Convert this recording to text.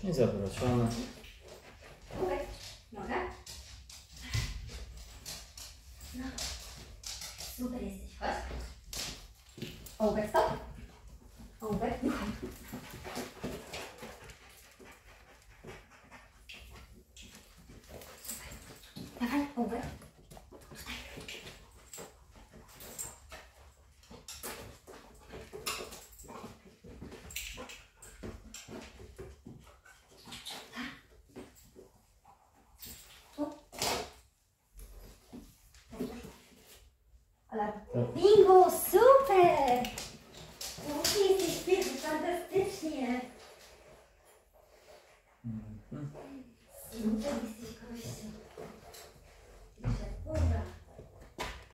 I zawrócone. Ołówek, noga. No. Super jesteś, chodź. Ołówek, stop. Ołówek, ruchaj. Super. Dawaj, ołówek. Bingo, super! O, ty jesteś piękny, fantastycznie! Super.